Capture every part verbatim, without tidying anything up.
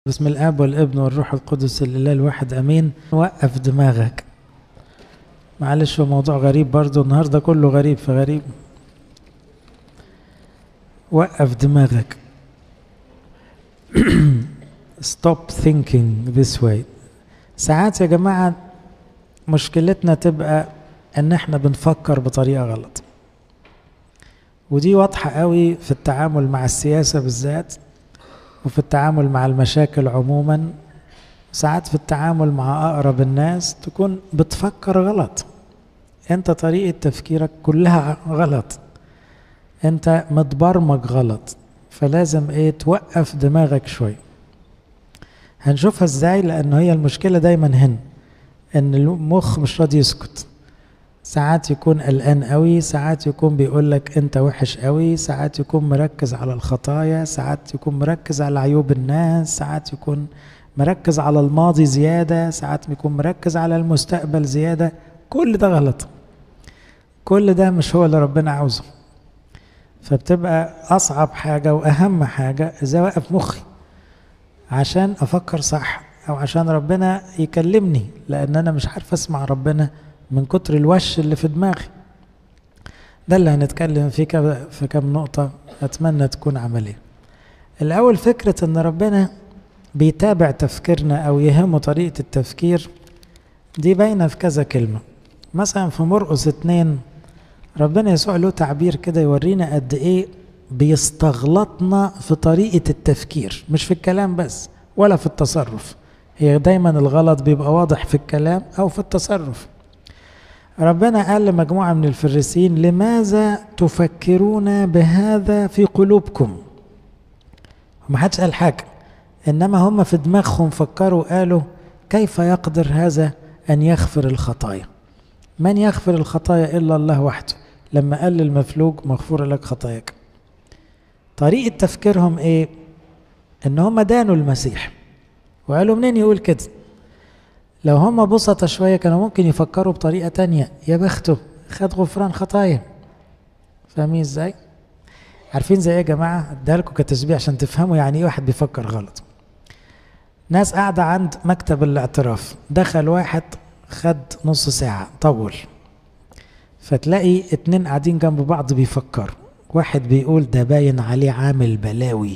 بسم الاب والابن والروح القدس الاله الواحد امين. وقف دماغك، معلش هو موضوع غريب برضو النهارده، كله غريب في غريب. وقف دماغك. stop thinking this way. ساعات يا جماعة مشكلتنا تبقى ان احنا بنفكر بطريقة غلط، ودي واضحة قوي في التعامل مع السياسة بالذات، وفي التعامل مع المشاكل عموما. ساعات في التعامل مع أقرب الناس تكون بتفكر غلط، انت طريقة تفكيرك كلها غلط، انت متبرمج غلط، فلازم ايه توقف دماغك شوي. هنشوفها ازاي، لانه هي المشكلة دايما هنا ان المخ مش راضي يسكت. ساعات يكون قلقان قوي، ساعات يكون بيقولك انت وحش قوي، ساعات يكون مركز على الخطايا، ساعات يكون مركز على عيوب الناس، ساعات يكون مركز على الماضي زيادة، ساعات يكون مركز على المستقبل زيادة. كل ده غلط، كل ده مش هو اللي ربنا عاوزه. فبتبقى أصعب حاجة وأهم حاجة إذا وقف مخي عشان أفكر صح، أو عشان ربنا يكلمني، لأن أنا مش عارف أسمع ربنا من كتر الوش اللي في دماغي. ده اللي هنتكلم فيه في كم نقطة أتمنى تكون عملية. الأول، فكرة أن ربنا بيتابع تفكيرنا أو يهمه طريقة التفكير، دي باينة في كذا كلمة. مثلا في مرقس اتنين ربنا يسوع له تعبير كده يورينا قد ايه بيستغلطنا في طريقة التفكير، مش في الكلام بس ولا في التصرف. هي دايما الغلط بيبقى واضح في الكلام او في التصرف. ربنا قال لمجموعة من الفريسيين: لماذا تفكرون بهذا في قلوبكم؟ ومحدش قال حاجة، انما هم في دماغهم فكروا، قالوا: كيف يقدر هذا ان يغفر الخطايا؟ من يغفر الخطايا إلا الله وحده. لما قال للمفلوج: مغفور لك خطاياك. طريقة تفكيرهم إيه؟ إن هم دانوا المسيح وقالوا: منين يقول كده؟ لو هم بسطة شوية كانوا ممكن يفكروا بطريقة تانية: يا بخته خد غفران خطايا. فاهمين إزاي؟ عارفين زي إيه يا جماعة؟ أديها لكم كتشبيه عشان تفهموا يعني إيه واحد بيفكر غلط. ناس قاعدة عند مكتب الاعتراف، دخل واحد خد نص ساعة طول، فتلاقي اتنين قاعدين جنب بعض بيفكروا، واحد بيقول: ده باين عليه عامل بلاوي،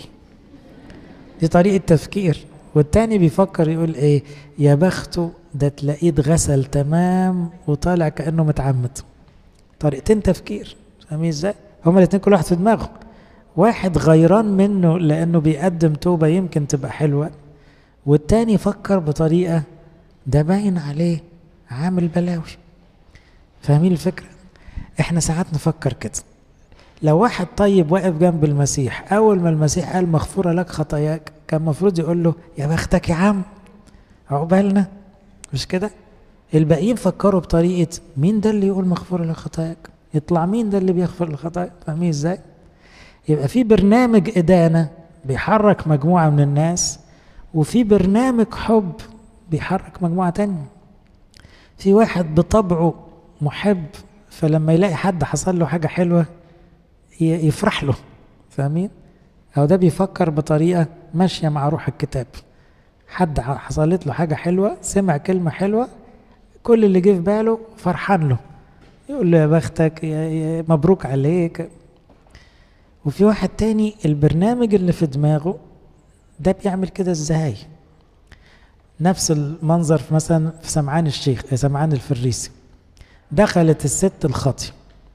دي طريقة تفكير. والتاني بيفكر يقول ايه: يا بخته ده تلاقيه اتغسل تمام وطالع كأنه متعمد. طريقتين تفكير، فاهمين ازاي؟ هما الاتنين كل واحد في دماغه، واحد غيران منه لانه بيقدم توبة يمكن تبقى حلوة، والتاني فكر بطريقة: ده باين عليه عامل بلاوي. فاهمين الفكرة؟ احنا ساعات نفكر كده. لو واحد طيب واقف جنب المسيح، اول ما المسيح قال مغفورة لك خطاياك، كان المفروض يقول له: يا بختك يا عم، عقبالنا. مش كده؟ الباقيين فكروا بطريقة: مين ده اللي يقول مغفورة لك خطاياك؟ يطلع مين ده اللي بيغفر الخطايا؟ فاهمين ازاي؟ يبقى في برنامج إدانة بيحرك مجموعة من الناس، وفي برنامج حب بيحرك مجموعة تانية. في واحد بطبعه محب، فلما يلاقي حد حصل له حاجة حلوة يفرح له. فاهمين؟ أو ده بيفكر بطريقة ماشية مع روح الكتاب. حد حصلت له حاجة حلوة، سمع كلمة حلوة، كل اللي جه في باله فرحان له، يقول له: يا بختك، يا يا مبروك عليك. وفي واحد تاني البرنامج اللي في دماغه ده بيعمل كده ازاي؟ نفس المنظر في مثلا في سمعان الشيخ، سمعان الفريسي، دخلت الست الخاطية،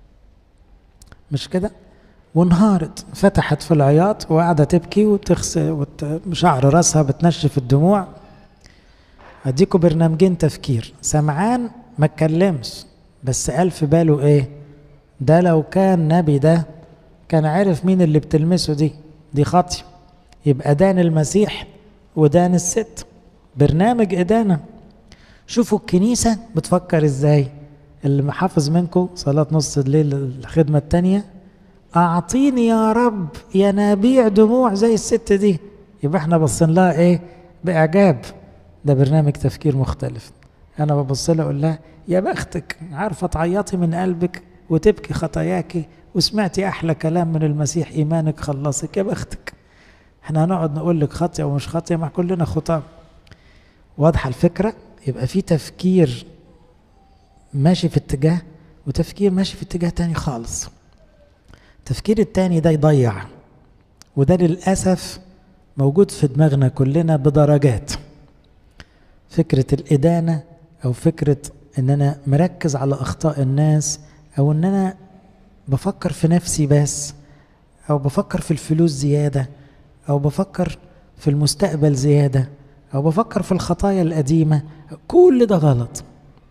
مش كده؟ وانهارت، فتحت في العياط وقاعدة تبكي وتغسل وشعر راسها بتنشف الدموع. هديكوا برنامجين تفكير. سمعان ما اتكلمش، بس قال في باله ايه؟ ده لو كان نبي ده كان عارف مين اللي بتلمسه، دي دي خاطية. يبقى دان المسيح ودان الست، برنامج إدانة. شوفوا الكنيسة بتفكر ازاي. اللي محافظ منكم صلاة نص الليل الخدمة التانية: أعطيني يا رب ينابيع دموع زي الست دي. يبقى احنا بصين لها ايه؟ بإعجاب. ده برنامج تفكير مختلف. أنا ببص لها أقول لها: يا بختك، عارفة تعيطي من قلبك وتبكي خطاياكي، وسمعتي أحلى كلام من المسيح: إيمانك خلصك، يا بختك. احنا هنقعد نقول لك خطية ومش خطية، مع كلنا خطاة. واضحة الفكرة؟ يبقى في تفكير ماشي في اتجاه، وتفكير ماشي في اتجاه تاني خالص. التفكير التاني ده يضيع، وده للأسف موجود في دماغنا كلنا بدرجات. فكرة الإدانة، أو فكرة إن أنا مركز على أخطاء الناس، أو إن أنا بفكر في نفسي بس، أو بفكر في الفلوس زيادة، أو بفكر في المستقبل زيادة، أو بفكر في الخطايا القديمة. كل ده غلط،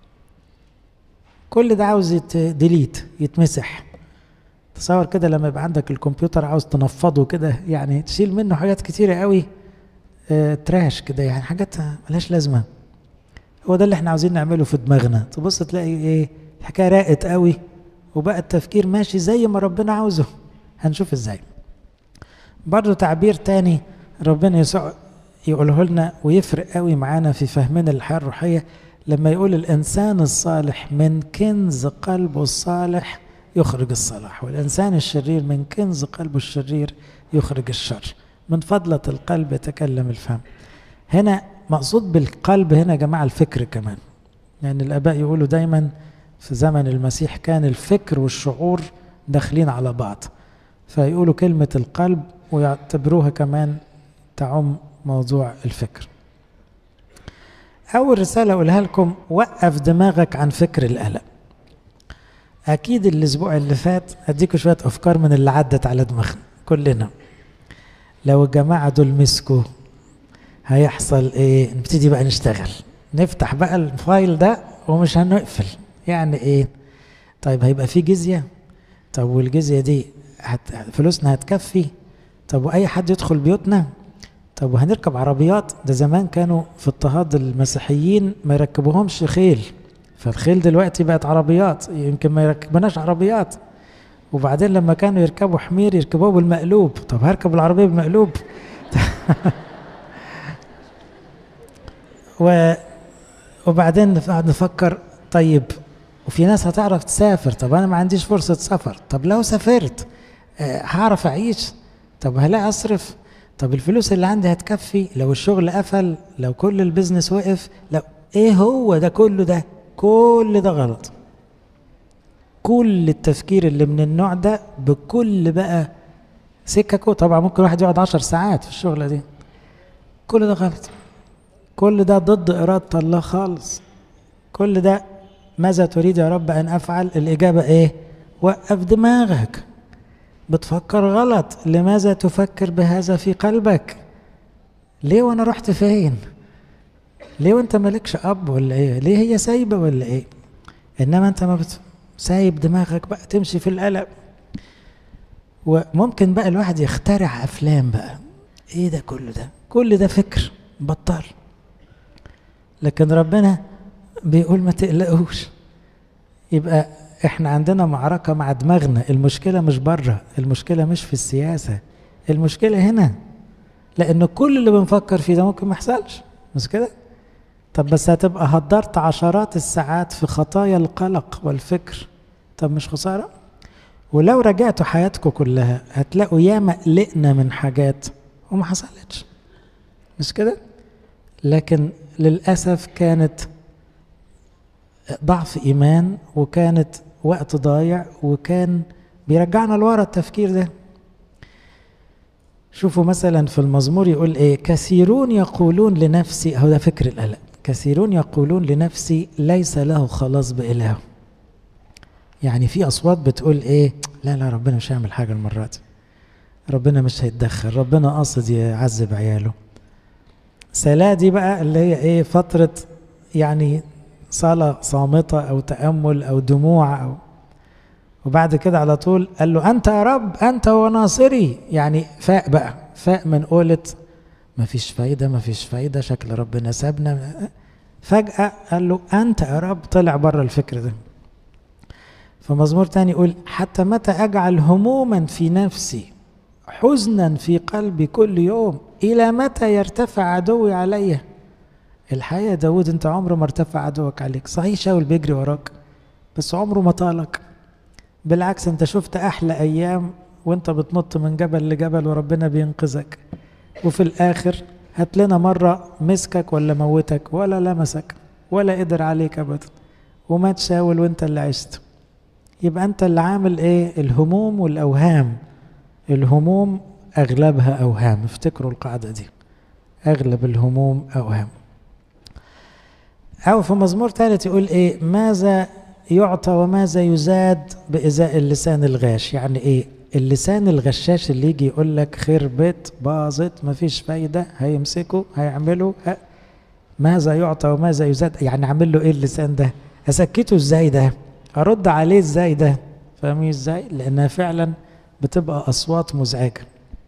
كل ده عاوز ديليت، يتمسح. تصور كده لما يبقى عندك الكمبيوتر عاوز تنفضه كده، يعني تشيل منه حاجات كتيرة قوي، اه تراش كده، يعني حاجات ملهاش لازمة. هو ده اللي احنا عاوزين نعمله في دماغنا. تبص تلاقي ايه، الحكاية راقت قوي، وبقى التفكير ماشي زي ما ربنا عاوزه. هنشوف ازاي. برضو تعبير تاني ربنا يسوع يقوله لنا ويفرق قوي معانا في فهمنا الحياة الروحية، لما يقول الإنسان الصالح من كنز قلبه الصالح يخرج الصلاح، والإنسان الشرير من كنز قلبه الشرير يخرج الشر. من فضلة القلب يتكلم الفم. هنا مقصود بالقلب هنا يا جماعة الفكر كمان، يعني الآباء يقولوا دايما في زمن المسيح كان الفكر والشعور داخلين على بعض، فيقولوا كلمة القلب ويعتبروها كمان تعم موضوع الفكر. أول رسالة أقولها لكم، وقف دماغك عن فكر القلق. أكيد الأسبوع اللي فات أديكوا شوية أفكار من اللي عدت على دماغنا كلنا. لو الجماعة دول مسكوا هيحصل إيه؟ نبتدي بقى نشتغل، نفتح بقى الفايل ده ومش هنقفل. يعني إيه؟ طيب هيبقى في جزية؟ طب والجزية دي هت... فلوسنا هتكفي؟ طب وأي حد يدخل بيوتنا؟ طب وهنركب عربيات؟ ده زمان كانوا في اضطهاد المسيحيين ما يركبوهمش خيل، فالخيل دلوقتي بقت عربيات، يمكن ما يركبناش عربيات. وبعدين لما كانوا يركبوا حمير يركبوه بالمقلوب، طب هركب العربية بالمقلوب؟ و... وبعدين نقعد نفكر، طيب وفي ناس هتعرف تسافر، طب أنا ما عنديش فرصة سفر، طب لو سافرت أه هعرف أعيش؟ طب هلاقي أصرف؟ طب الفلوس اللي عندي هتكفي لو الشغل قفل، لو كل البيزنس وقف؟ لو ايه هو ده كله؟ ده كل ده غلط. كل التفكير اللي من النوع ده بكل بقى سككه، طبعا ممكن واحد يقعد عشر ساعات في الشغلة دي، كل ده غلط. كل ده ضد إرادة الله خالص. كل ده ماذا تريد يا رب أن أفعل؟ الإجابة إيه؟ وقف دماغك. بتفكر غلط، لماذا تفكر بهذا في قلبك؟ ليه وانا رحت فين؟ ليه وانت مالكش اب ولا ايه؟ ليه هي سايبه ولا ايه؟ انما انت ما بت... سايب دماغك بقى تمشي في القلق. وممكن بقى الواحد يخترع افلام بقى، ايه ده كله ده؟ كل ده فكر، بطل. لكن ربنا بيقول ما تقلقوش. يبقى احنا عندنا معركة مع دماغنا. المشكلة مش بره، المشكلة مش في السياسة، المشكلة هنا، لأن كل اللي بنفكر فيه ده ممكن ما يحصلش، مش كده؟ طب بس هتبقى هدرت عشرات الساعات في خطايا القلق والفكر، طب مش خسارة؟ ولو رجعتوا حياتكم كلها هتلاقوا ياما قلقنا من حاجات وما حصلتش، مش كده؟ لكن للأسف كانت ضعف إيمان، وكانت وقت ضايع، وكان بيرجعنا لورا التفكير ده. شوفوا مثلا في المزمور يقول ايه، كثيرون يقولون لنفسي، هو ده فكر القلق، كثيرون يقولون لنفسي ليس له خلاص بإله. يعني في أصوات بتقول ايه، لا لا ربنا مش هيعمل حاجة المرة دي، ربنا مش هيتدخل، ربنا قاصد يعذب عياله. سلا دي بقى اللي هي ايه، فترة يعني صلاة صامتة أو تأمل أو دموع أو، وبعد كده على طول قال له أنت يا رب أنت هو ناصري. يعني فاق بقى، فاق من قولة مفيش فايدة مفيش فايدة شكل ربنا سابنا، فجأة قال له أنت يا رب، طلع بره الفكر ده. فمزمور تاني يقول حتى متى أجعل هموما في نفسي حزنا في قلبي كل يوم، إلى متى يرتفع عدوي علي؟ الحقيقة داود انت عمره ما ارتفع عدوك عليك، صحيح شاول بيجري وراك بس عمره ما طالك، بالعكس انت شفت احلى ايام وانت بتنط من جبل لجبل وربنا بينقذك. وفي الآخر هات لنا مرة مسكك ولا موتك ولا لمسك ولا قدر عليك أبدا، وما تشاول وانت اللي عشت. يبقى انت اللي عامل ايه؟ الهموم والأوهام. الهموم أغلبها أوهام، افتكروا القاعدة دي، أغلب الهموم أوهام. أو في مزمور ثالث يقول إيه؟ ماذا يعطى وماذا يزاد بإزاء اللسان الغاش. يعني إيه؟ اللسان الغشاش اللي يجي يقول لك خربت باظت مفيش فايدة، هيمسكوا هيعملوا ه... ماذا يعطى وماذا يزاد. يعني أعمل له إيه اللسان ده؟ أسكته إزاي ده؟ أرد عليه إزاي ده؟ فاهمين إزاي؟ لأنها فعلا بتبقى أصوات مزعجة.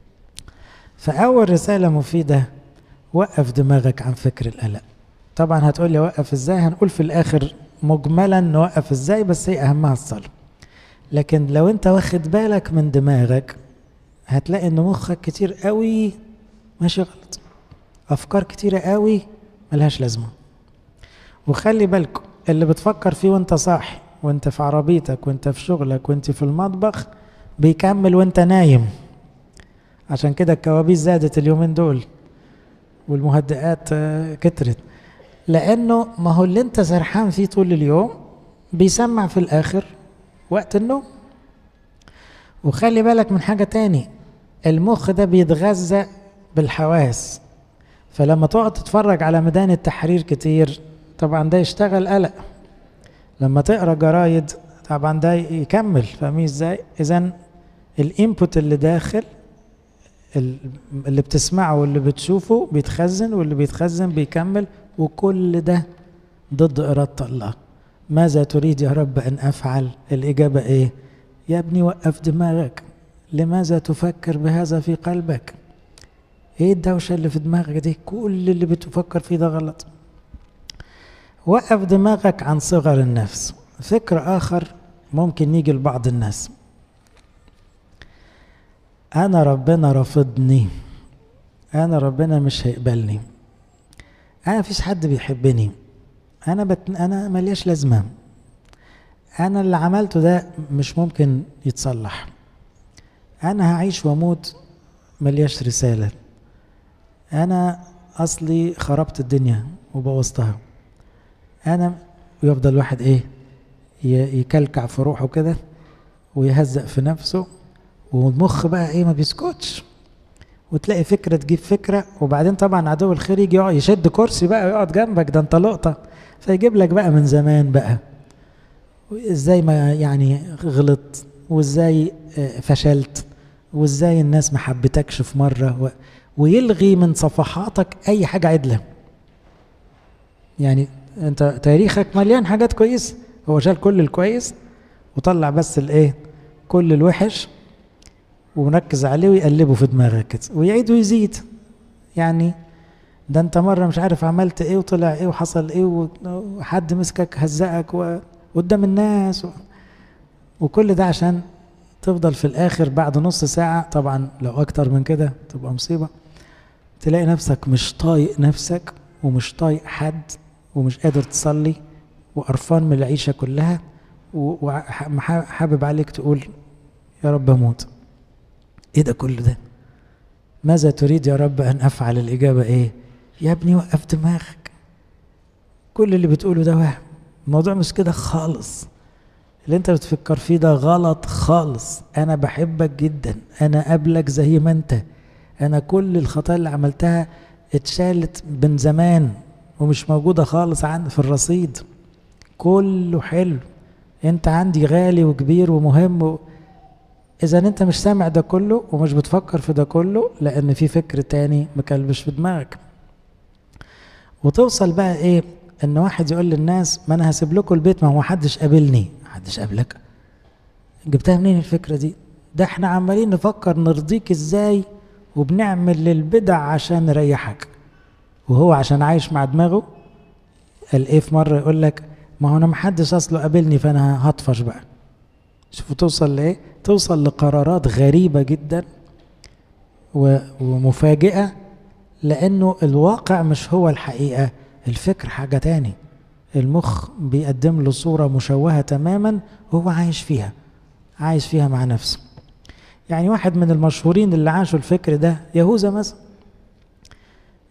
فأول رسالة مفيدة: وقف دماغك عن فكر القلق. طبعا هتقول لي وقف ازاي؟ هنقول في الاخر مجملا نوقف ازاي، بس هي اهمها الصلاة. لكن لو انت واخد بالك من دماغك هتلاقي ان مخك كتير قوي ماشي غلط، افكار كتيرة قوي ملهاش لازمة. وخلي بالكم اللي بتفكر فيه وانت صاحي وانت في عربيتك وانت في شغلك وانت في المطبخ بيكمل وانت نايم. عشان كده الكوابيس زادت اليومين دول والمهدئات كترت، لأنه ما هو اللي انت سرحان فيه طول اليوم بيسمع في الآخر وقت النوم. وخلي بالك من حاجة تاني، المخ ده بيتغذى بالحواس، فلما تقعد تتفرج على ميدان التحرير كتير طبعا ده يشتغل قلق، لما تقرأ جرايد طبعا ده يكمل. فاهمين ازاي؟ إذن الانبوت اللي داخل اللي بتسمعه واللي بتشوفه بيتخزن، واللي بيتخزن بيكمل، وكل ده ضد إرادة الله. ماذا تريد يا رب أن أفعل؟ الإجابة إيه؟ يا ابني وقف دماغك. لماذا تفكر بهذا في قلبك؟ إيه الدوشة اللي في دماغك دي؟ كل اللي بتفكر فيه ده غلط. وقف دماغك عن صغر النفس. فكر آخر ممكن يجي لبعض الناس: أنا ربنا رافضني، أنا ربنا مش هيقبلني، أنا مفيش حد بيحبني، أنا بت... أنا ملياش لازمة، أنا اللي عملته ده مش ممكن يتصلح، أنا هعيش وأموت ملياش رسالة، أنا أصلي خربت الدنيا وبوظتها، أنا. ويفضل واحد إيه؟ يكلكع في روحه كده ويهزق في نفسه، والمخ بقى إيه؟ ما بيسكتش. وتلاقي فكرة تجيب فكرة، وبعدين طبعا عدو الخير يجي يشد كرسي بقى ويقعد جنبك، ده انت لقطة، فيجيب لك بقى من زمان بقى ازاي ما يعني غلط، وازاي فشلت، وازاي الناس ما حبتكش في مرة، و... ويلغي من صفحاتك اي حاجة عدلة. يعني انت تاريخك مليان حاجات كويسة، هو شال كل الكويس وطلع بس الايه؟ كل الوحش، ونركز عليه ويقلبه في دماغك كده ويعيد ويزيد. يعني ده انت مرة مش عارف عملت ايه وطلع ايه وحصل ايه وحد مسكك هزقك قدام الناس و... وكل ده عشان تفضل في الاخر بعد نص ساعة، طبعا لو اكتر من كده تبقى مصيبة، تلاقي نفسك مش طايق نفسك ومش طايق حد ومش قادر تصلي وقرفان من العيشة كلها، وحابب عليك تقول يا رب اموت. ايه ده كل ده؟ ماذا تريد يا رب ان افعل؟ الاجابة ايه؟ يا ابني وقف دماغك، كل اللي بتقوله ده وهم، الموضوع مش كده خالص، اللي انت بتفكر فيه ده غلط خالص. انا بحبك جدا، انا قابلك زي ما انت، انا كل الخطايا اللي عملتها اتشالت من زمان ومش موجودة خالص عندي في الرصيد، كله حلو، انت عندي غالي وكبير ومهم و... إذا أنت مش سامع ده كله ومش بتفكر في ده كله، لأن في فكر تاني مكلبش في دماغك. وتوصل بقى إيه؟ إن واحد يقول للناس ما أنا هسيب لكم البيت، ما هو محدش قابلني. محدش قابلك؟ جبتها منين الفكرة دي؟ ده احنا عمالين نفكر نرضيك إزاي وبنعمل للبدع عشان نريحك، وهو عشان عايش مع دماغه. قال إيه في مرة؟ يقول لك ما هو أنا محدش أصله قابلني فأنا هطفش بقى. شوفوا توصل لإيه؟ توصل لقرارات غريبة جدا ومفاجئة، لأنه الواقع مش هو الحقيقة، الفكر حاجة تاني. المخ بيقدم له صورة مشوهة تماما وهو عايش فيها، عايش فيها مع نفسه. يعني واحد من المشهورين اللي عاشوا الفكر ده يهوذا مثلا.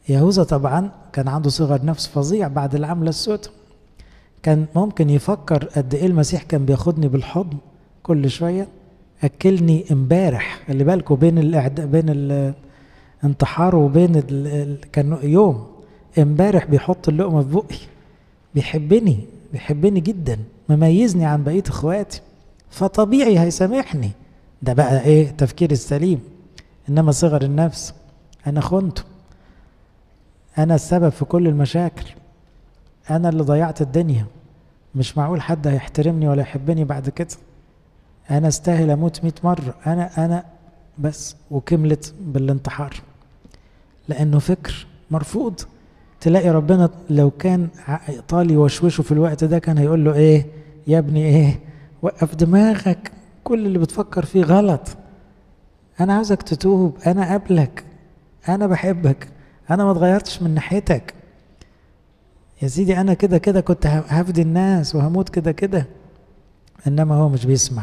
يهوذا طبعا كان عنده صغر نفس فظيع بعد العملة السوداء، كان ممكن يفكر قد ايه المسيح كان بياخدني بالحضن كل شوية، أكلني امبارح، خلي بالكوا بين الإعد... بين الانتحار وبين ال... ال... كان يوم امبارح بيحط اللقمة في بقي، بيحبني بيحبني جدا، مميزني عن بقية اخواتي، فطبيعي هيسامحني. ده بقى ايه تفكير السليم. انما صغر النفس، انا خنته، انا السبب في كل المشاكل، انا اللي ضيعت الدنيا، مش معقول حد هيحترمني ولا يحبني بعد كده، انا استاهل اموت مئة مرة، انا انا بس، وكملت بالانتحار لانه فكر مرفوض. تلاقي ربنا لو كان طالي وشوشه في الوقت ده كان هيقول له ايه يا ابني، ايه وقف دماغك، كل اللي بتفكر فيه غلط، انا عاوزك تتوب، انا قبلك، انا بحبك، انا ما اتغيرتش من ناحيتك يا سيدي، انا كده كده كنت هفدي الناس وهموت كده كده. انما هو مش بيسمع.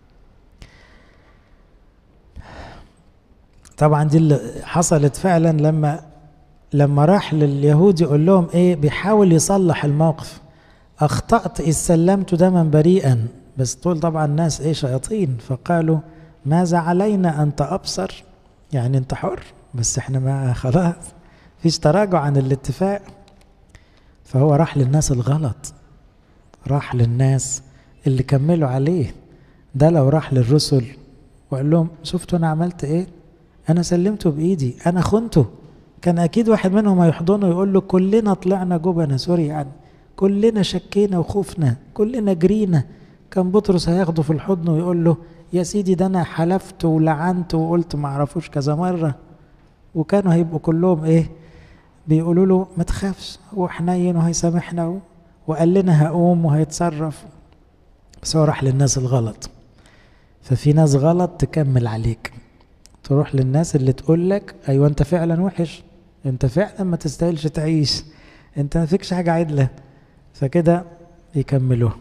طبعا دي اللي حصلت فعلا لما لما راح لليهود يقول لهم ايه، بيحاول يصلح الموقف، اخطأت اذ سلمت دما بريئا، بس طول طبعا الناس ايه شياطين، فقالوا ماذا علينا انت ابصر، يعني انت حر، بس احنا ما خلاص فيش تراجع عن الاتفاق. فهو راح للناس الغلط، راح للناس اللي كملوا عليه. ده لو راح للرسل وقال لهم شفتوا انا عملت ايه، انا سلمته بايدي، انا خنته، كان اكيد واحد منهم هيحضنه يقول له كلنا طلعنا جبنة، سوري يعني، كلنا شكينا وخوفنا، كلنا جرينا. كان بطرس هياخده في الحضن ويقول له يا سيدي ده انا حلفت ولعنت وقلت ما اعرفوش كذا مرة، وكانوا هيبقوا كلهم ايه بيقولوا له ما تخافش، هو حنين وهيسامحنا وقال لنا هقوم وهيتصرف. بس هو راح للناس الغلط. ففي ناس غلط تكمل عليك، تروح للناس اللي تقول لك ايوه انت فعلا وحش، انت فعلا ما تستاهلش تعيش، انت ما فيكش حاجه عدله، فكده يكملوه.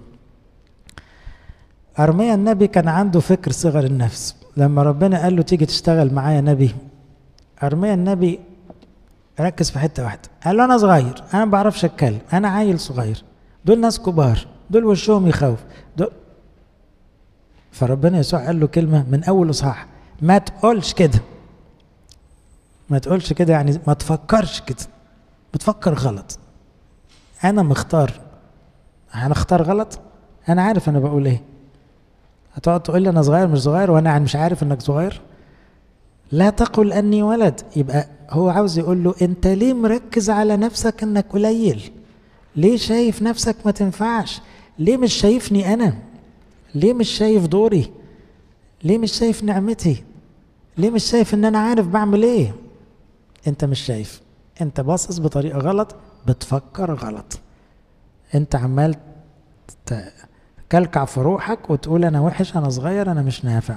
أرميا النبي كان عنده فكر صغر النفس، لما ربنا قال له تيجي تشتغل معايا نبي، أرميا النبي ركز في حته واحده، قال له انا صغير، انا ما بعرفش اتكلم، انا عيل صغير، دول ناس كبار، دول وشهم يخوف دول. فربنا يسوع قال له كلمه من اول اصحاح، ما تقولش كده، ما تقولش كده، يعني ما تفكرش كده، بتفكر غلط، انا مختار، انا اختار غلط، انا عارف انا بقول ايه، هتقعد تقول لي انا صغير مش صغير وانا يعني مش عارف انك صغير، لا تقل اني ولد. يبقى هو عاوز يقول له انت ليه مركز على نفسك انك قليل، ليه شايف نفسك ما تنفعش، ليه مش شايفني انا، ليه مش شايف دوري، ليه مش شايف نعمتي، ليه مش شايف ان انا عارف بعمل ايه. انت مش شايف، انت باصص بطريقة غلط، بتفكر غلط، انت عمال تكلكع في روحك وتقول انا وحش، انا صغير، انا مش نافع.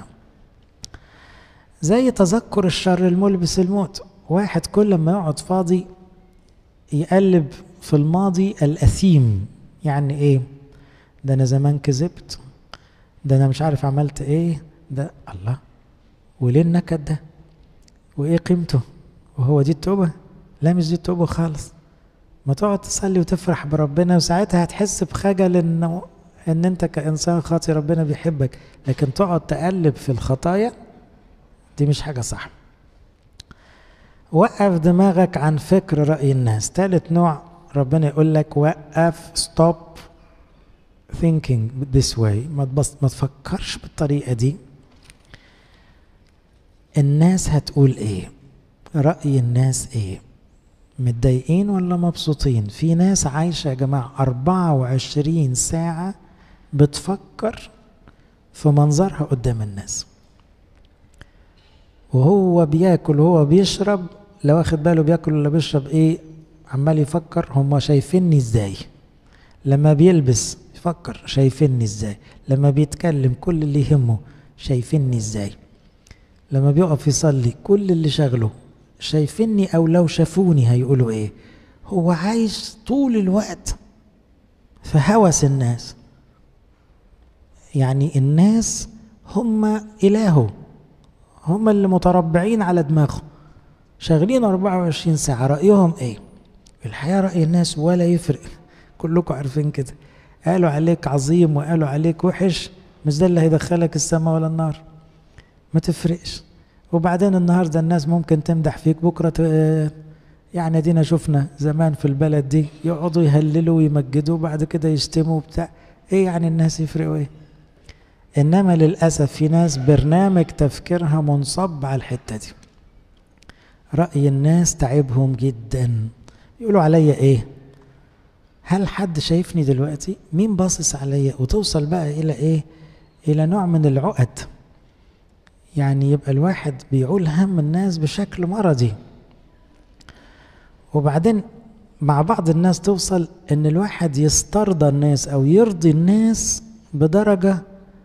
زي تذكر الشر الملبس الموت، واحد كل ما يقعد فاضي يقلب في الماضي الأثيم، يعني ايه، ده انا زمان كذبت، ده انا مش عارف عملت ايه، ده الله، وليه النكد ده، وايه قيمته، وهو دي التوبة؟ لا مش دي التوبة خالص. ما تقعد تصلي وتفرح بربنا، وساعتها هتحس بخجل انه ان انت كإنسان خاطي ربنا بيحبك، لكن تقعد تقلب في الخطايا دي مش حاجة صح. وقف دماغك عن فكر رأي الناس. ثالث نوع ربنا يقول لك وقف، stop thinking this way، ما تبص ما تفكرش بالطريقة دي. الناس هتقول ايه، رأي الناس ايه، متضايقين ولا مبسوطين؟ في ناس عايشة يا جماعة أربعة وعشرين ساعة بتفكر في منظرها قدام الناس، وهو بياكل وهو بيشرب، لو واخد باله بياكل ولا بيشرب ايه، عمال يفكر هم شايفيني ازاي، لما بيلبس يفكر شايفيني ازاي، لما بيتكلم كل اللي يهمه شايفيني ازاي، لما بيقف يصلي كل اللي شغله شايفيني، او لو شافوني هيقولوا ايه. هو عايش طول الوقت في هوس الناس، يعني الناس هم إلهه، هم اللي متربعين على دماغه، شغالين أربعة وعشرين ساعة، رأيهم ايه؟ الحقيقة رأي الناس ولا يفرق، كلكم عارفين كده، قالوا عليك عظيم وقالوا عليك وحش، مش ده اللي هيدخلك السماء ولا النار، ما تفرقش. وبعدين النهاردة الناس ممكن تمدح فيك، بكرة يعني دينا شفنا زمان في البلد دي يقعدوا يهللوا ويمجدوا بعد كده يشتموا بتاع ايه، يعني الناس يفرقوا ايه؟ انما للأسف في ناس برنامج تفكيرها منصب على الحتة دي، رأي الناس تعبهم جدا، يقولوا عليا ايه؟ هل حد شايفني دلوقتي؟ مين باصص عليا؟ وتوصل بقى الى ايه؟ الى نوع من العقد، يعني يبقى الواحد بيعول هم الناس بشكل مرضي. وبعدين مع بعض الناس توصل ان الواحد يسترضى الناس او يرضي الناس بدرجة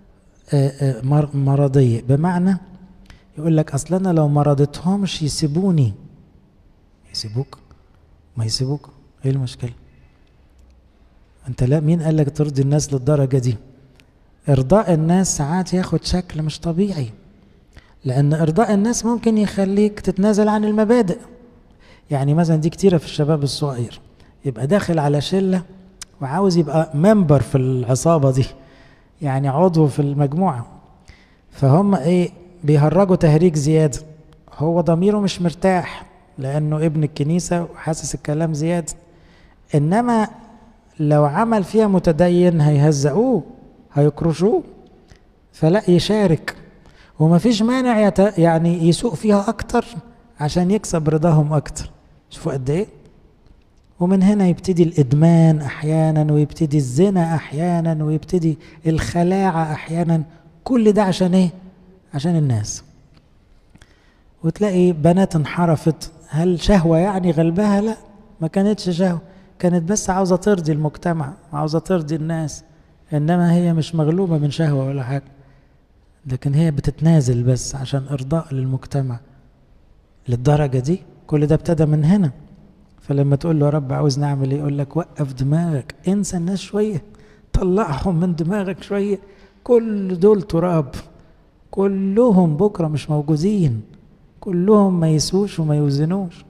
مرضية، بمعنى يقول لك اصل انا لو ما رضيتهمش يسيبوني. يسيبوك؟ ما يسيبوك، ايه المشكلة؟ انت لا، مين قال لك ترضي الناس للدرجة دي؟ ارضاء الناس ساعات ياخد شكل مش طبيعي، لان ارضاء الناس ممكن يخليك تتنازل عن المبادئ. يعني مثلا دي كتيرة في الشباب الصغير، يبقى داخل على شلة وعاوز يبقى ممبر في العصابة دي، يعني عضو في المجموعة، فهم ايه؟ بيهرجوا تهريج زيادة، هو ضميره مش مرتاح لانه ابن الكنيسة وحاسس الكلام زيادة، انما لو عمل فيها متدين هيهزقوه هيكرشوه، فلا يشارك، ومفيش مانع يت... يعني يسوق فيها اكتر عشان يكسب رضاهم اكتر. شوفوا قد ايه. ومن هنا يبتدي الادمان احيانا، ويبتدي الزنا احيانا، ويبتدي الخلاعة احيانا، كل ده عشان ايه؟ عشان الناس. وتلاقي بنات انحرفت، هل شهوة يعني غلبها؟ لا، ما كانتش شهوة، كانت بس عاوزة ترضي المجتمع، عاوزة ترضي الناس، انما هي مش مغلوبة من شهوة ولا حاجة، لكن هي بتتنازل بس عشان ارضاء للمجتمع للدرجة دي. كل ده ابتدى من هنا. فلما تقول له يا رب عاوز نعمل ايه، يقول لك وقف دماغك، انسى الناس شوية، طلعهم من دماغك شوية، كل دول تراب، كلهم بكرة مش موجودين، كلهم ما يسوش وما يوزنوش.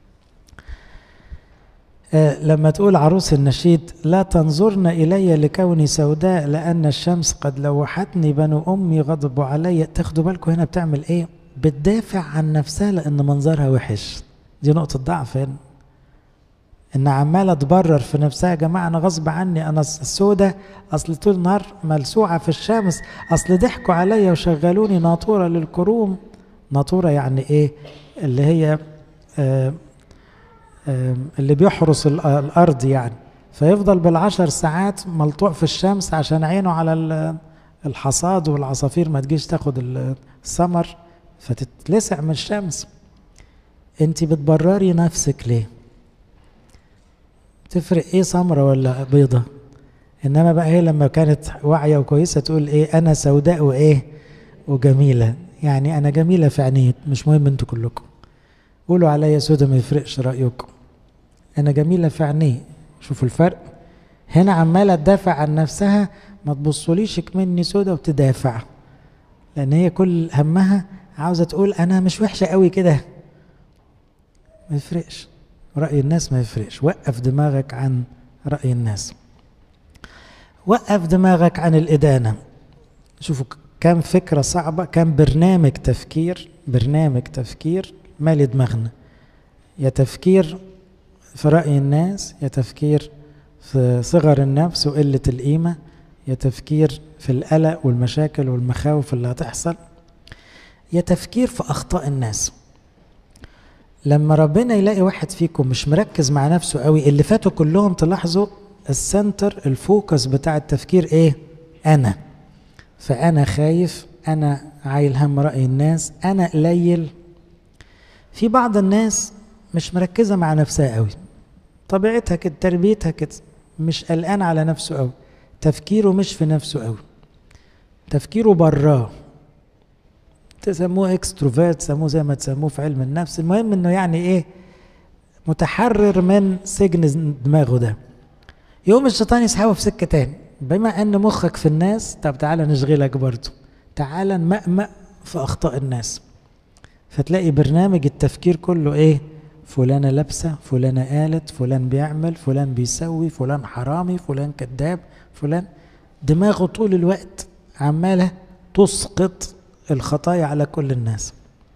آه لما تقول عروس النشيد لا تنظرن إلي لكوني سوداء لأن الشمس قد لوحتني بنو أمي غضبوا علي، تاخدوا بالكم هنا بتعمل ايه؟ بتدافع عن نفسها لأن منظرها وحش. دي نقطة ضعف هنا، إن عمالة تبرر في نفسها، يا جماعة أنا غصب عني، أنا السودة أصل طول النهار ملسوعة في الشمس، أصل ضحكوا عليا وشغلوني ناطورة للكروم. ناطورة يعني إيه؟ اللي هي آه آه اللي بيحرس الأرض يعني، فيفضل بالعشر ساعات ملطوع في الشمس عشان عينه على الحصاد والعصافير ما تجيش تاخد الثمر فتتلسع من الشمس. انت بتبرري نفسك ليه؟ تفرق ايه سمرة ولا بيضة؟ انما بقى هي لما كانت واعية وكويسة تقول ايه؟ انا سوداء وايه؟ وجميلة، يعني انا جميلة في عينيك، مش مهم انتوا كلكم قولوا عليا سودة ما يفرقش رأيكم، انا جميلة في عينيه. شوفوا الفرق هنا، عمالة تدافع عن نفسها، ما تبصوليش مني سودة وتدافع، لان هي كل همها عاوزة تقول انا مش وحشة قوي كده. ما يفرقش رأي الناس، ما يفرقش. وقف دماغك عن رأي الناس، وقف دماغك عن الإدانة. شوفوا كم فكرة صعبة، كم برنامج تفكير، برنامج تفكير مالي دماغنا، يا تفكير في رأي الناس، يا تفكير في صغر النفس وقلة القيمة، يا تفكير في القلق والمشاكل والمخاوف اللي هتحصل، يا تفكير في أخطاء الناس. لما ربنا يلاقي واحد فيكم مش مركز مع نفسه قوي، اللي فاتوا كلهم تلاحظوا السنتر الفوكس بتاع التفكير ايه؟ انا. فانا خايف، انا عايل هم رأي الناس، انا قليل. في بعض الناس مش مركزة مع نفسها قوي، طبيعتها كده، تربيتها كده، مش قلقان على نفسه قوي، تفكيره مش في نفسه قوي، تفكيره براه، تسموه اكستروفيرت، تسموه زي ما تسموه في علم النفس، المهم انه يعني ايه؟ متحرر من سجن دماغه ده. يوم الشيطان يسحبه في سكة تاني، بما ان مخك في الناس، طب تعالى نشغلك برضو، تعالى نمأمأ في اخطاء الناس. فتلاقي برنامج التفكير كله ايه؟ فلانة لابسة، فلانة قالت، فلان بيعمل، فلان بيسوي، فلان حرامي، فلان كذاب، فلان. دماغه طول الوقت عمالة تسقط الخطايا على كل الناس،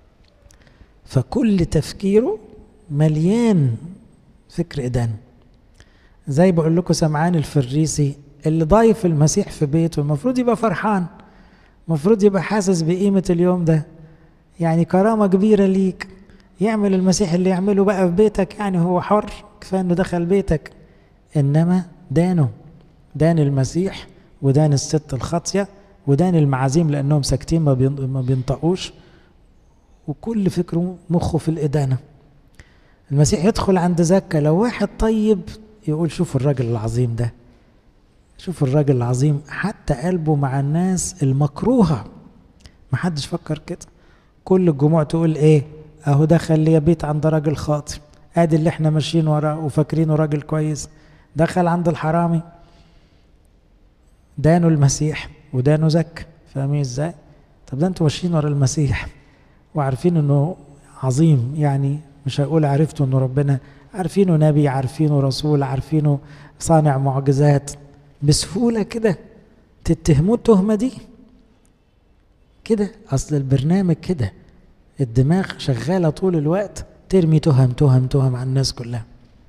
فكل تفكيره مليان فكر إدانة. زي بقول لكم سمعان الفريسي اللي ضايف المسيح في بيته، المفروض يبقى فرحان، المفروض يبقى حاسس بقيمة اليوم ده، يعني كرامة كبيرة ليك، يعمل المسيح اللي يعمله بقى في بيتك، يعني هو حر، كفاية انه دخل بيتك. انما دانه، دان المسيح، ودان الست الخاطية، ودان المعازيم لانهم ساكتين ما بينطقوش، وكل فكره مخه في الإدانة. المسيح يدخل عند زكا، لو واحد طيب يقول شوف الراجل العظيم ده، شوف الراجل العظيم، حتى قلبه مع الناس المكروهة. ما حدش فكر كده. كل الجموع تقول ايه؟ اهو دخل لي بيت عند راجل خاطئ، ادي اللي احنا ماشيين وراه وفاكرينه راجل كويس، دخل عند الحرامي. دانوا المسيح ودانوا زكا، فاهمين ازاي؟ طب ده انتوا ماشيين ورا المسيح وعارفين انه عظيم، يعني مش هقول عرفتوا انه ربنا، عارفينه نبي، عارفينه رسول، عارفينه صانع معجزات، بسهولة كده تتهموه التهمة دي كده؟ اصل البرنامج كده، الدماغ شغالة طول الوقت ترمي تهم تهم تهم على الناس كلها.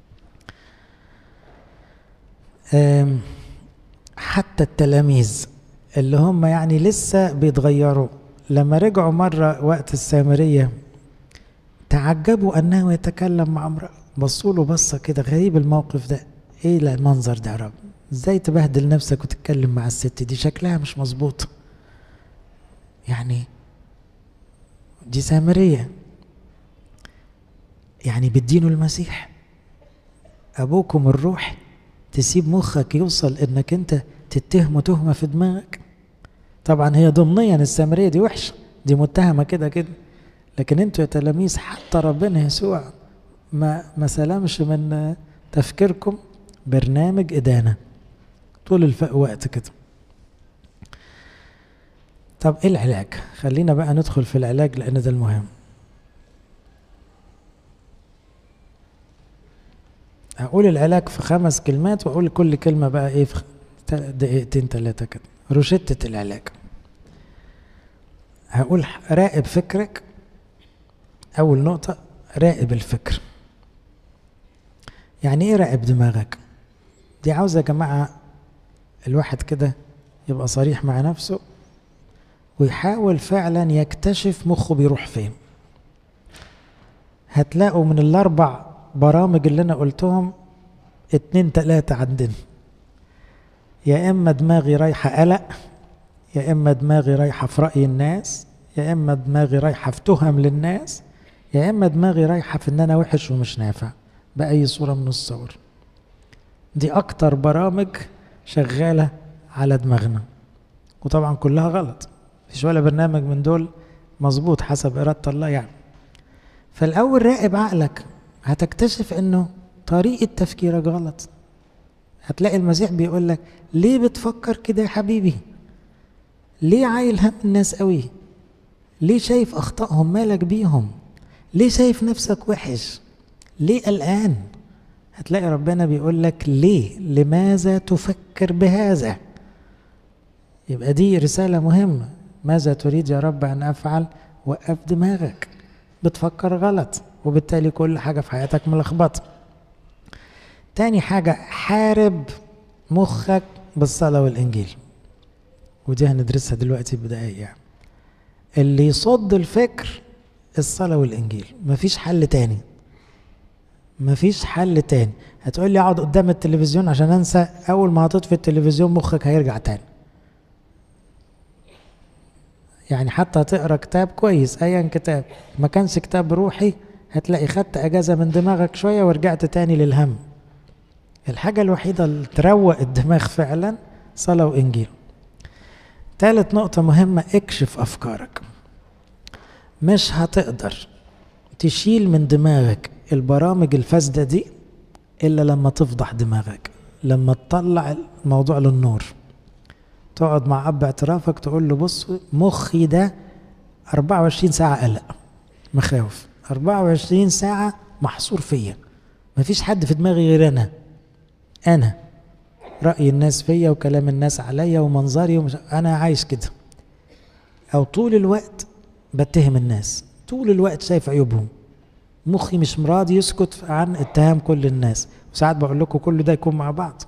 حتى التلاميذ اللي هم يعني لسه بيتغيروا، لما رجعوا مرة وقت السامرية تعجبوا أنه يتكلم مع امرأة، بصوا له بصة كده، غريب الموقف ده، ايه المنظر ده يا رب؟ ازاي تبهدل نفسك وتتكلم مع الست دي؟ شكلها مش مظبوط، يعني دي سامرية، يعني بتدينوا المسيح، أبوكم الروح، تسيب مخك يوصل انك انت تتهمه تهمة في دماغك؟ طبعا هي ضمنيا السامرية دي وحشة، دي متهمة كده كده، لكن انتوا يا تلاميذ حتى ربنا يسوع ما ما سلمش من تفكيركم، برنامج إدانة طول الوقت كده. طب ايه العلاج؟ خلينا بقى ندخل في العلاج لان ده المهم. هقول العلاج في خمس كلمات، واقول كل كلمة بقى ايه في دقيقتين ثلاثة كده. روشتة العلاج، هقول راقب فكرك. اول نقطة، راقب الفكر. يعني ايه راقب دماغك؟ دي عاوزة يا جماعة الواحد كده يبقى صريح مع نفسه، ويحاول فعلا يكتشف مخه بيروح فين. هتلاقوا من الاربع برامج اللي انا قلتهم اتنين تلاتة عندنا، يا اما دماغي رايحة قلق، يا اما دماغي رايحة في رأي الناس، يا اما دماغي رايحة في تهم للناس، يا اما دماغي رايحة في ان انا وحش ومش نافع بأي صورة من الصور. دي اكتر برامج شغالة على دماغنا، وطبعا كلها غلط، مفيش ولا برنامج من دول مظبوط حسب إرادة الله يعني. فالأول راقب عقلك، هتكتشف انه طريقة تفكيرك غلط. هتلاقي المسيح بيقول لك ليه بتفكر كده يا حبيبي؟ ليه عايل هم الناس قوي؟ ليه شايف أخطائهم؟ مالك بيهم؟ ليه شايف نفسك وحش؟ ليه قلقان؟ هتلاقي ربنا بيقول لك ليه؟ لماذا تفكر بهذا؟ يبقى دي رسالة مهمة. ماذا تريد يا رب أن أفعل؟ وقف دماغك، بتفكر غلط، وبالتالي كل حاجة في حياتك ملخبطة. تاني حاجة، حارب مخك بالصلاة والإنجيل، ودي هندرسها دلوقتي بدقايق. يعني اللي يصد الفكر الصلاة والإنجيل، مفيش حل تاني، مفيش حل تاني. هتقول لي اقعد قدام التلفزيون عشان انسى، اول ما هتطفي التلفزيون مخك هيرجع تاني. يعني حتى هتقرا كتاب كويس، ايا كتاب، ما كانش كتاب روحي، هتلاقي خدت اجازة من دماغك شوية ورجعت تاني للهم. الحاجة الوحيدة اللي تروق الدماغ فعلا صلاة وإنجيل. ثالث نقطة مهمة، اكشف أفكارك. مش هتقدر تشيل من دماغك البرامج الفاسدة دي إلا لما تفضح دماغك، لما تطلع الموضوع للنور، تقعد مع أب اعترافك تقول له بص، مخي ده أربعة وعشرين ساعة قلق، مخاوف، أربعة وعشرين ساعة محصور فيا، مفيش حد في دماغي غير أنا. أنا رأي الناس فيا وكلام الناس عليا ومنظري ومش... أنا عايش كده. أو طول الوقت بتهم الناس، طول الوقت شايف عيوبهم، مخي مش مراضي يسكت عن اتهام كل الناس. وساعات بقول لكم كل ده يكون مع بعض.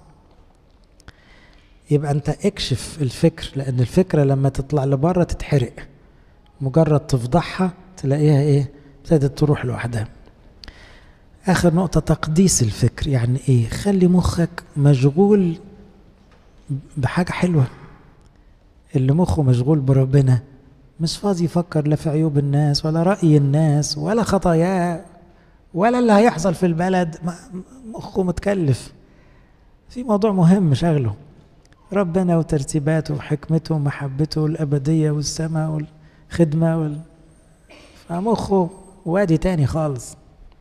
يبقى أنت اكشف الفكر، لأن الفكرة لما تطلع لبره تتحرق، مجرد تفضحها تلاقيها إيه؟ ابتدت تروح لوحدها. آخر نقطة، تقديس الفكر. يعني إيه؟ خلي مخك مشغول بحاجة حلوة. اللي مخه مشغول بربنا مش فاضي يفكر لا في عيوب الناس ولا رأي الناس ولا خطاياه ولا اللي هيحصل في البلد. مخه متكلف في موضوع مهم شغله، ربنا وترتيباته وحكمته ومحبته والأبدية والسماء والخدمة وال... فمخه وادي تاني خالص.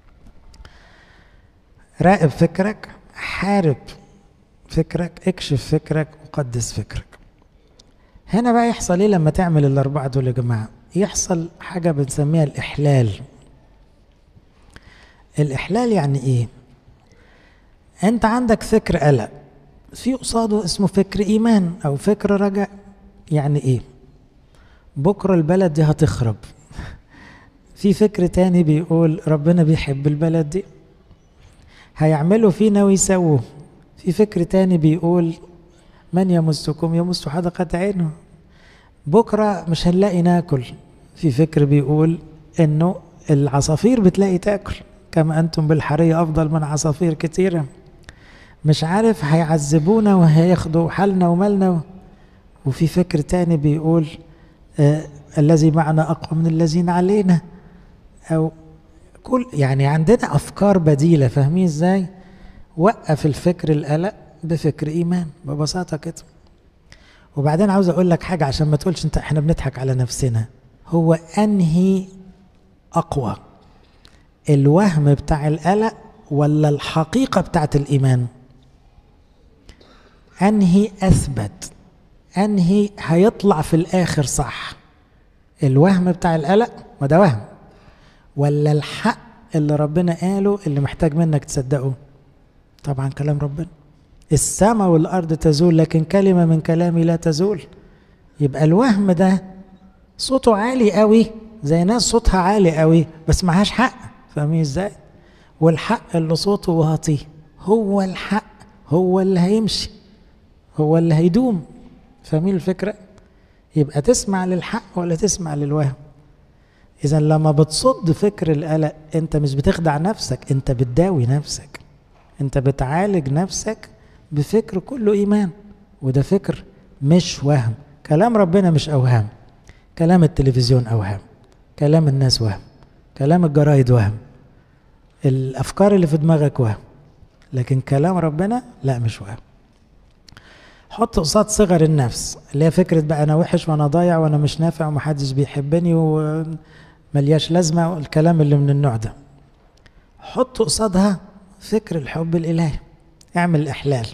راقب فكرك، حارب فكرك، اكشف فكرك، وقدس فكرك. هنا بقى يحصل ايه لما تعمل الاربعه دول يا جماعه؟ يحصل حاجه بنسميها الاحلال. الاحلال يعني ايه؟ انت عندك فكر قلق، في قصاده اسمه فكر ايمان او فكر رجاء. يعني ايه؟ بكره البلد دي هتخرب، في فكر تاني بيقول ربنا بيحب البلد دي، هيعملوا فينا ويسووا. في فكر تاني بيقول من يمسكم يمس حدقة عينه، بكرة مش هنلاقي ناكل. في فكر بيقول انه العصافير بتلاقي تاكل، كما انتم بالحرية افضل من عصافير كتيرة. مش عارف هيعذبونا وهياخدوا حالنا ومالنا. وفي فكر تاني بيقول آه الذي معنا اقوى من الذين علينا. او كل يعني عندنا افكار بديلة. فاهمين ازاي؟ وقف الفكر القلق بفكر ايمان ببساطة كده. وبعدين عاوز اقول لك حاجة عشان ما تقولش انت احنا بنضحك على نفسنا. هو انهي اقوى، الوهم بتاع القلق ولا الحقيقة بتاعت الايمان؟ انهي اثبت، انهي هيطلع في الاخر صح؟ الوهم بتاع القلق ما ده وهم، ولا الحق اللي ربنا قاله اللي محتاج منك تصدقه؟ طبعا كلام ربنا. السماء والأرض تزول لكن كلمة من كلامي لا تزول. يبقى الوهم ده صوته عالي قوي، زي ناس صوتها عالي قوي بس معهاش حق. فاهمين ازاي؟ والحق اللي صوته واطي هو الحق، هو اللي هيمشي، هو اللي هيدوم. فاهمين الفكرة؟ يبقى تسمع للحق ولا تسمع للوهم؟ إذا لما بتصد فكر القلق أنت مش بتخدع نفسك، أنت بتداوي نفسك، أنت بتعالج نفسك بفكر كله إيمان. وده فكر مش وهم. كلام ربنا مش أوهام، كلام التلفزيون أوهام، كلام الناس وهم، كلام الجرايد وهم، الأفكار اللي في دماغك وهم، لكن كلام ربنا لا مش وهم. حط قصاد صغر النفس اللي هي فكرة بقى أنا وحش وأنا ضايع وأنا مش نافع ومحدش بيحبني وملياش لازمة والكلام اللي من النوع ده. حط قصادها فكر الحب الإلهي. اعمل إحلال.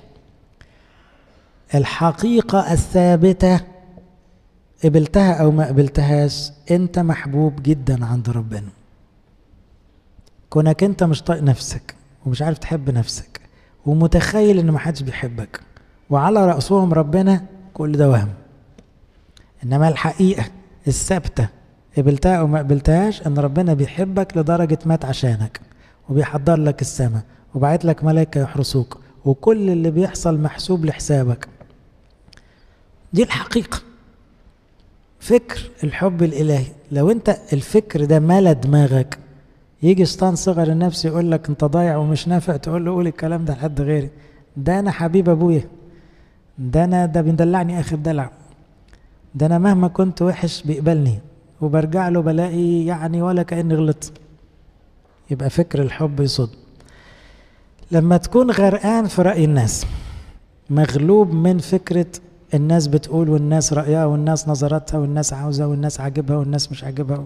الحقيقة الثابتة قبلتها أو ما قبلتهاش، أنت محبوب جدا عند ربنا. كونك أنت مش طايق نفسك ومش عارف تحب نفسك ومتخيل إن محدش بيحبك وعلى رأسهم ربنا، كل ده وهم. إنما الحقيقة الثابتة قبلتها أو ما قبلتهاش إن ربنا بيحبك لدرجة مات عشانك وبيحضر لك السماء وبعت لك ملائكة يحرسوك وكل اللي بيحصل محسوب لحسابك. دي الحقيقة. فكر الحب الإلهي. لو أنت الفكر ده ملا دماغك، يجي شيطان صغر النفس يقول لك أنت ضايع ومش نافع، تقول له قول الكلام ده لحد غيري، ده أنا حبيب أبويا، ده أنا ده بيدلعني آخر دلع، ده أنا مهما كنت وحش بيقبلني وبرجع له بلاقي يعني ولا كأني غلط. يبقى فكر الحب يصد. لما تكون غرقان في رأي الناس، مغلوب من فكرة الناس بتقول والناس رأيها والناس نظرتها والناس عاوزة والناس عاجبها والناس مش عاجبها،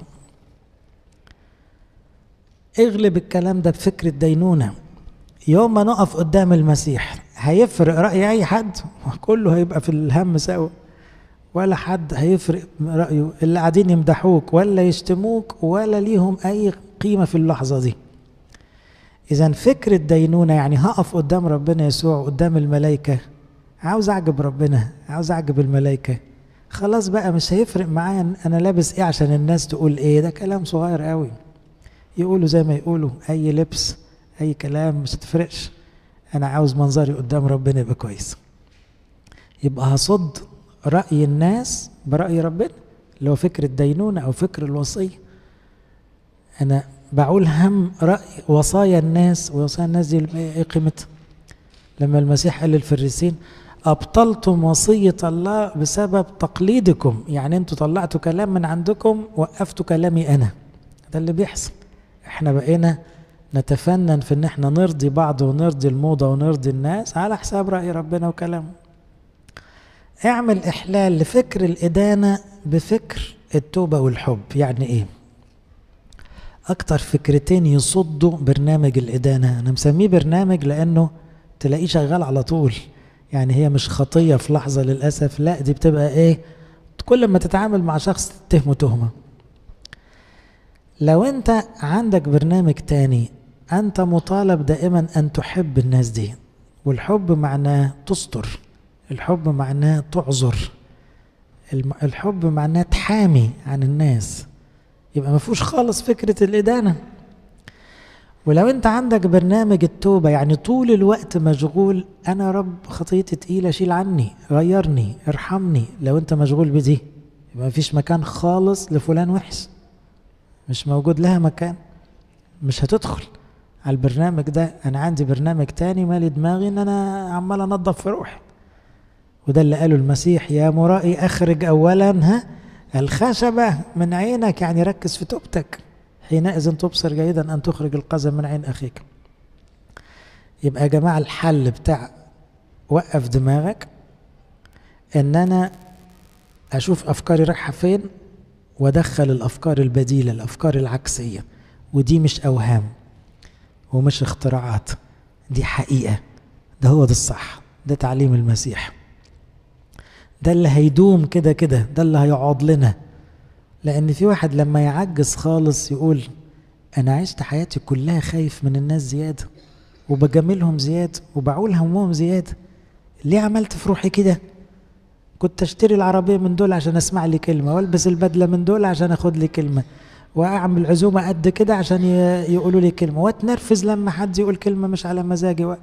اغلب الكلام ده بفكرة دينونة. يوم ما نقف قدام المسيح هيفرق رأي أي حد؟ كله هيبقى في الهم سوا، ولا حد هيفرق رأيه، اللي قاعدين يمدحوك ولا يشتموك ولا ليهم أي قيمة في اللحظة دي. إذن فكرة دينونة يعني هقف قدام ربنا يسوع قدام الملائكة، عاوز أعجب ربنا، عاوز أعجب الملائكة، خلاص بقى مش هيفرق معايا أنا لابس إيه عشان الناس تقول إيه، ده كلام صغير قوي، يقولوا زي ما يقولوا أي لبس أي كلام مش هتفرقش، أنا عاوز منظري قدام ربنا يبقى كويس. يبقى هصد رأي الناس برأي ربنا اللي هو فكر الدينونة أو فكر الوصية. أنا بعول هم رأي وصايا الناس، ووصايا الناس دي إيه قيمتها؟ لما المسيح قال للفريسين أبطلتم وصية الله بسبب تقليدكم، يعني أنتوا طلعتوا كلام من عندكم وقفتوا كلامي أنا. ده اللي بيحصل، احنا بقينا نتفنن في ان احنا نرضي بعض ونرضي الموضة ونرضي الناس على حساب رأي ربنا وكلامه. اعمل إحلال لفكر الإدانة بفكر التوبة والحب. يعني ايه؟ اكتر فكرتين يصدوا برنامج الإدانة، انا مسميه برنامج لانه تلاقيه شغال على طول، يعني هي مش خطية في لحظة للأسف، لا دي بتبقى ايه، كل ما تتعامل مع شخص تتهمه تهمة. لو انت عندك برنامج تاني، انت مطالب دائما ان تحب الناس دي، والحب معناه تستر، الحب معناه تعذر، الحب معناه تحامي عن الناس، يبقى ما فيهوش خالص فكرة الإدانة. ولو انت عندك برنامج التوبة، يعني طول الوقت مشغول انا رب خطيتي تقيلة شيل عني، غيرني، ارحمني، لو انت مشغول بدي يبقى ما فيش مكان خالص لفلان وحش، مش موجود لها مكان، مش هتدخل على البرنامج ده. انا عندي برنامج تاني مالي دماغي ان انا عمال انضف في روحي، وده اللي قاله المسيح يا مرائي اخرج اولا ها الخشبة من عينك، يعني ركز في توبتك، حينئذ تبصر جيدا ان تخرج القذى من عين اخيك. يبقى يا جماعة الحل بتاع وقف دماغك ان انا اشوف افكاري رايحة فين وادخل الافكار البديلة، الافكار العكسية، ودي مش اوهام ومش اختراعات، دي حقيقة، ده هو ده الصح، ده تعليم المسيح، ده اللي هيدوم كده كده، ده اللي هيقعد لنا. لان في واحد لما يعجز خالص يقول انا عشت حياتي كلها خايف من الناس زيادة وبجاملهم زيادة وبعول همهم زيادة، ليه عملت في روحي كده؟ كنت اشتري العربية من دول عشان اسمع لي كلمة، والبس البدلة من دول عشان اخد لي كلمة، واعمل عزومة قد كده عشان يقولوا لي كلمة، واتنرفز لما حد يقول كلمة مش على مزاجي و...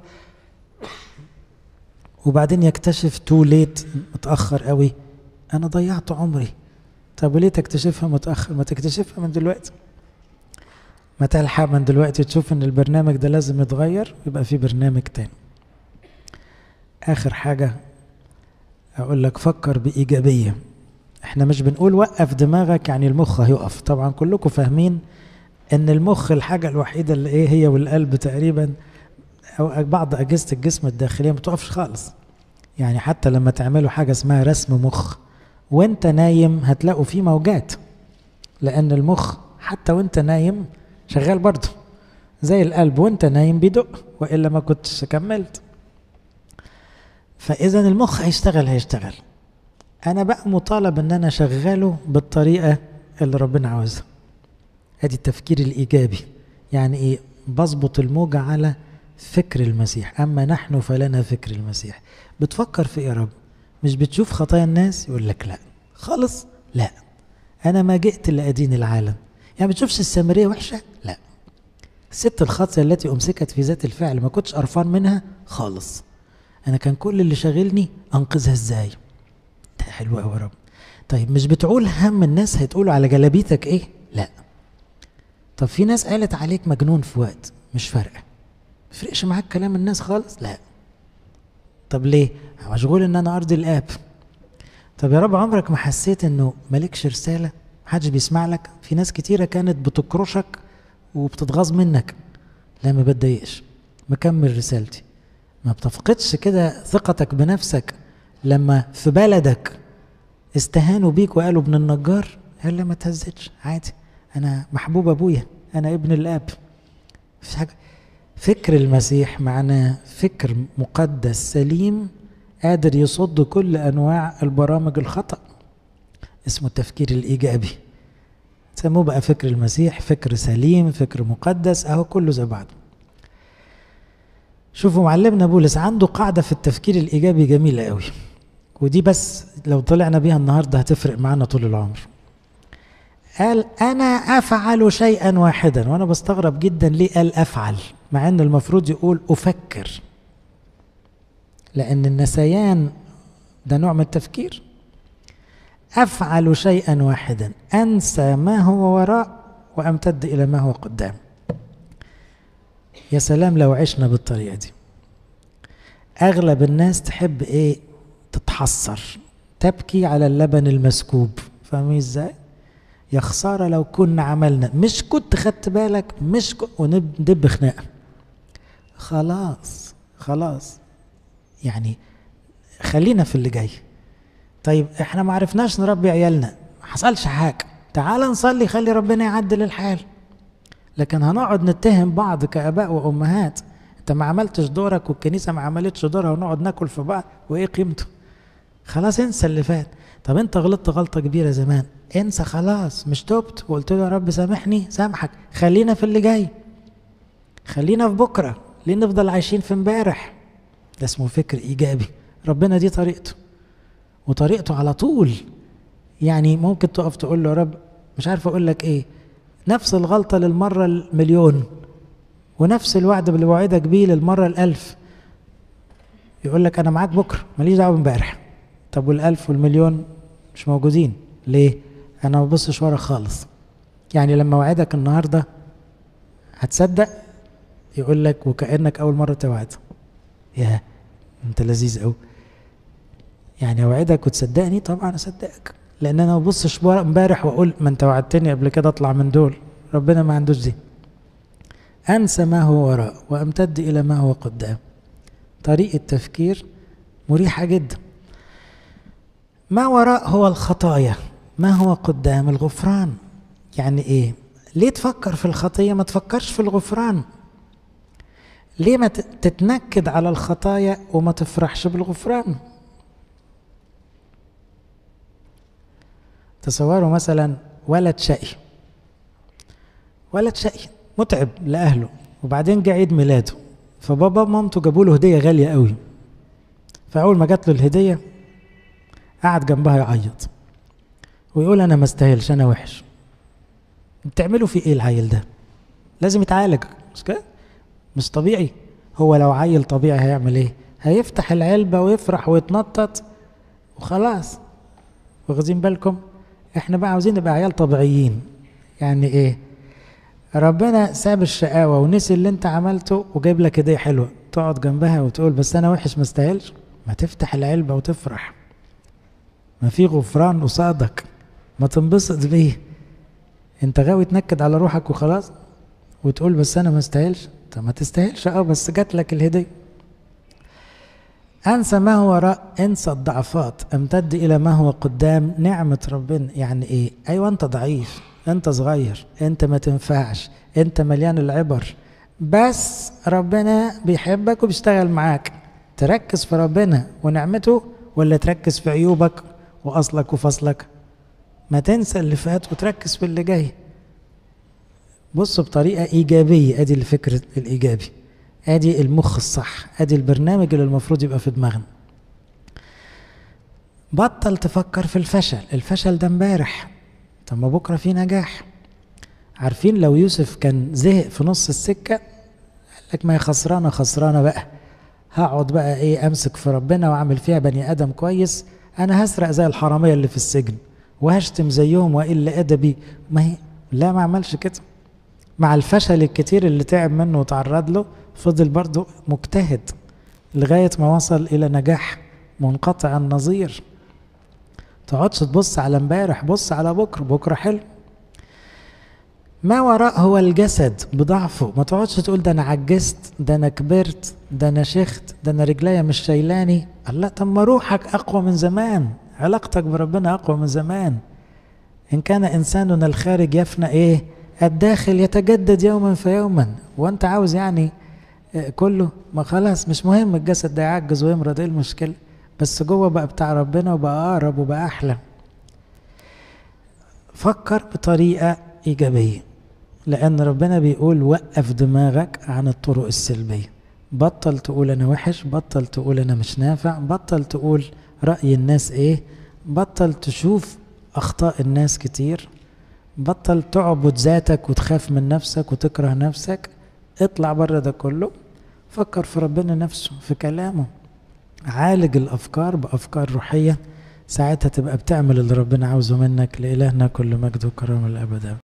وبعدين يكتشف تو ليت، متأخر قوي، انا ضيعت عمري. طب وليه تكتشفها متأخر؟ ما تكتشفها من دلوقتي، ما تلحق من دلوقتي تشوف ان البرنامج ده لازم يتغير، يبقى في برنامج تاني. اخر حاجة اقول لك فكر بإيجابية. احنا مش بنقول وقف دماغك يعني المخ هيقف، طبعا كلكم فاهمين ان المخ الحاجة الوحيدة اللي ايه هي والقلب تقريبا او بعض اجهزة الجسم الداخلية ما بتقفش خالص. يعني حتى لما تعملوا حاجة اسمها رسم مخ وانت نايم هتلاقوا فيه موجات، لان المخ حتى وانت نايم شغال برضه زي القلب، وانت نايم بيدق، وإلا ما كنتش كملت. فإذا المخ هيشتغل هيشتغل أنا بقى مطالب أن أنا شغله بالطريقة اللي ربنا عاوزها. هذه التفكير الإيجابي، يعني إيه؟ بظبط الموجة على فكر المسيح، أما نحن فلنا فكر المسيح. بتفكر في إيه يا رب؟ مش بتشوف خطايا الناس؟ يقول لك لا خالص، لا أنا ما جئت لأدين العالم. يعني بتشوفش السامرية وحشة؟ لا. الست الخاطئة التي أمسكت في ذات الفعل ما كنتش قرفان منها خالص، أنا كان كل اللي شاغلني أنقذها إزاي. ده حلو قوي يا رب. طيب مش بتعول هم الناس هتقولوا على جلابيتك إيه؟ لا. طب في ناس قالت عليك مجنون في وقت، مش فارقة، مفرقش معاك كلام الناس خالص؟ لا. طب ليه؟ مشغول إن أنا أرضي الآب. طب يا رب عمرك ما حسيت إنه مالكش رسالة؟ محدش بيسمع لك؟ في ناس كتيرة كانت بتكرشك وبتتغاظ منك، لا ما بتضايقش، مكمل رسالتي. ما بتفقدش كده ثقتك بنفسك لما في بلدك استهانوا بيك وقالوا ابن النجار؟ قال لا ما تهزتش، عادي، انا محبوب ابويا، انا ابن الاب. مفيش حاجه. فكر المسيح معناه فكر مقدس سليم قادر يصد كل انواع البرامج الخطأ. اسمه التفكير الإيجابي. سموه بقى فكر المسيح، فكر سليم، فكر مقدس، اهو كله زي بعض. شوفوا معلمنا بولس عنده قاعدة في التفكير الإيجابي جميلة قوي، ودي بس لو طلعنا بيها النهاردة هتفرق معنا طول العمر. قال أنا أفعل شيئا واحدا، وأنا بستغرب جدا ليه قال أفعل مع أن المفروض يقول أفكر، لأن النسيان ده نوع من التفكير. أفعل شيئا واحدا أنسى ما هو وراء وأمتد إلى ما هو قدام. يا سلام لو عشنا بالطريقة دي. أغلب الناس تحب إيه؟ تتحسر، تبكي على اللبن المسكوب. فاهمين إزاي؟ يا خسارة لو كنا عملنا، مش كنت خدت بالك، مش كنت، وندب خناقة. خلاص خلاص يعني خلينا في اللي جاي. طيب احنا ما عرفناش نربي عيالنا، ما حصلش حاجة، تعال نصلي خلي ربنا يعدل الحال. لكن هنقعد نتهم بعض كآباء وأمهات، انت ما عملتش دورك والكنيسة ما عملتش دورها، ونقعد ناكل في بعض، وايه قيمته؟ خلاص انسى اللي فات. طب انت غلطت غلطة كبيرة زمان، انسى خلاص، مش تبت وقلت له يا رب سامحني، سامحك، خلينا في اللي جاي، خلينا في بكرة، ليه نفضل عايشين في امبارح؟ ده اسمه فكر إيجابي. ربنا دي طريقته، وطريقته على طول. يعني ممكن تقف تقول له يا رب مش عارف اقول لك ايه، نفس الغلطة للمرة المليون، ونفس الوعد اللي وعدك بيه للمرة الألف. يقول لك أنا معاك بكرة، ماليش دعوة امبارح. طب والألف والمليون مش موجودين ليه؟ أنا ما ببصش ورا خالص. يعني لما وعدك النهاردة هتصدق؟ يقول لك وكأنك أول مرة توعد. يا أنت لذيذ أوي. يعني أوعدك وتصدقني؟ طبعا أصدقك، لأن أنا ما ببصش امبارح وأقول ما أنت وعدتني قبل كده أطلع من دول. ربنا ما عندوش دي. أنسى ما هو وراء وأمتد إلى ما هو قدام. طريقة تفكير مريحة جدا. ما وراء هو الخطايا، ما هو قدام الغفران. يعني إيه؟ ليه تفكر في الخطية ما تفكرش في الغفران؟ ليه ما تتنكد على الخطايا وما تفرحش بالغفران؟ تصوروا مثلا ولد شقي، ولد شقي متعب لأهله، وبعدين جه عيد ميلاده، فبابا ومامته جابوا له هدية غالية قوي. فأول ما جات له الهدية قعد جنبها يعيط ويقول أنا ما استاهلش، أنا وحش. بتعملوا في إيه العيل ده؟ لازم يتعالج، مش كده؟ مش طبيعي. هو لو عيل طبيعي هيعمل إيه؟ هيفتح العلبة ويفرح ويتنطط وخلاص. واخدين بالكم؟ إحنا بقى عاوزين نبقى عيال طبيعيين. يعني إيه؟ ربنا ساب الشقاوة ونسي اللي انت عملته وجايب لك هدية حلوة، تقعد جنبها وتقول بس انا وحش ما استاهلش؟ ما تفتح العلبة وتفرح، ما في غفران قصادك، ما تنبسط بيه. انت غاوي تنكد على روحك وخلاص وتقول بس انا ما استاهلش. طب ما تستاهلش، اه بس جات لك الهدية. انسى ما هو وراء، انسى الضعفات، امتد الى ما هو قدام. نعمة ربنا يعني ايه؟ ايوه انت ضعيف، انت صغير، انت ما تنفعش، انت مليان العبر، بس ربنا بيحبك وبيشتغل معاك. تركز في ربنا ونعمته ولا تركز في عيوبك واصلك وفصلك؟ ما تنسى اللي فات وتركز في اللي جاي. بصوا بطريقة ايجابية، ادي الفكر الايجابي، ادي المخ الصح، ادي البرنامج اللي المفروض يبقى في دماغنا. بطل تفكر في الفشل، الفشل ده امبارح، طب ما بكره في نجاح. عارفين لو يوسف كان زهق في نص السكه قال لك ما هي خسرانه خسرانه بقى، هقعد بقى ايه امسك في ربنا واعمل فيها بني ادم كويس، انا هسرق زي الحراميه اللي في السجن وهشتم زيهم واقل ادبي. ما هي لا، ما عملش كده. مع الفشل الكتير اللي تعب منه وتعرض له فضل برضه مجتهد لغايه ما وصل الى نجاح منقطع النظير. تقعدش تبص على امبارح، بص على بكره، بكره حلو. ما وراء هو الجسد بضعفه، ما تقعدش تقول ده انا عجزت، ده انا كبرت، ده انا شخت، ده انا رجليا مش شايلاني. الله، طب ما روحك اقوى من زمان، علاقتك بربنا اقوى من زمان. ان كان انساننا الخارج يفنى ايه؟ الداخل يتجدد يوما فيوما. وانت عاوز يعني كله؟ ما خلاص مش مهم الجسد ده يعجز ويمرض، ايه المشكله؟ بس جوه بقى بتاع ربنا وبقى اقرب وبقى احلى. فكر بطريقة إيجابية، لأن ربنا بيقول وقف دماغك عن الطرق السلبية. بطل تقول أنا وحش، بطل تقول أنا مش نافع، بطل تقول رأي الناس إيه، بطل تشوف أخطاء الناس كتير، بطل تعبد ذاتك وتخاف من نفسك وتكره نفسك. اطلع بره ده كله، فكر في ربنا نفسه في كلامه، عالج الأفكار بأفكار روحية، ساعتها تبقى بتعمل اللي ربنا عاوزه منك. لإلهنا كل مجد وكرم الأبد.